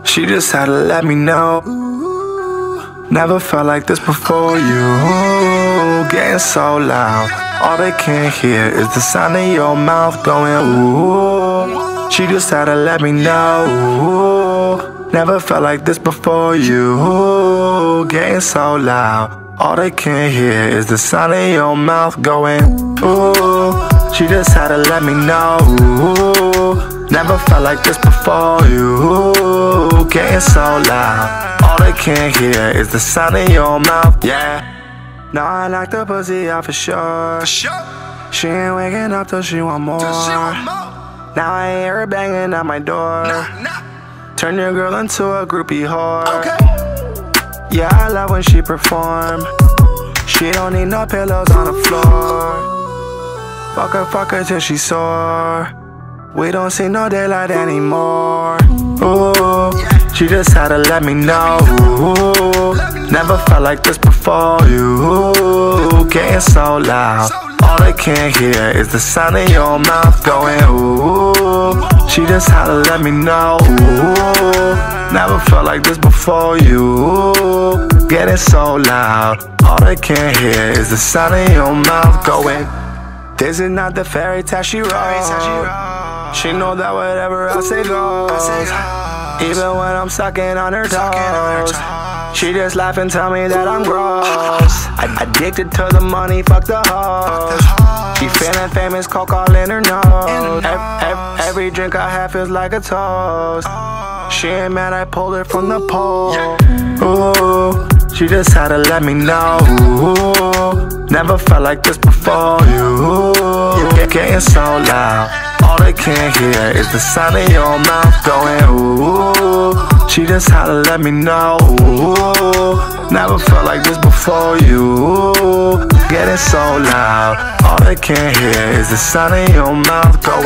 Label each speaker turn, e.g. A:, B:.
A: She just had to let me know. Never felt like this before you. Getting so loud, all they can hear is the sound of your mouth going ooh. She just had to let me know. Never felt like this before you. Getting so loud, all they can hear is the sound of your mouth going ooh. She just had to let me know. Never felt like this before you. Getting so loud, all they can hear is the sound of your mouth. Yeah. Now I knocked the pussy out for sure. She ain't waking up till she want more. Now I hear her banging at my door. Turn your girl into a groupie whore. Yeah, I love when she perform. She don't need no pillows on the floor. Fuck her till she sore. We don't see no daylight anymore. Ooh, she just had to let me know. Never felt like this before you. Getting so loud, all they can hear is the sound of your mouth going ooh. She just had to let me know. Never felt like this before you. Getting so loud, all they can hear is the sound of your mouth going. This is not the fairy tale she wrote. She know that whatever I say goes. Even when I'm sucking on her toes, she just laugh and tell me that I'm gross. Addicted to the money, fuck the hoes. She feeling famous, coke all in her nose. Every drink I have feels like a toast. She ain't mad, I pulled her from the pole. Ooh, she just had to let me know. Never felt like this before you. Getting so loud, all they can hear is the sound of your mouth going ooh. She just had to let me know. Never felt like this before you. Getting so loud, all they can hear is the sound of your mouth going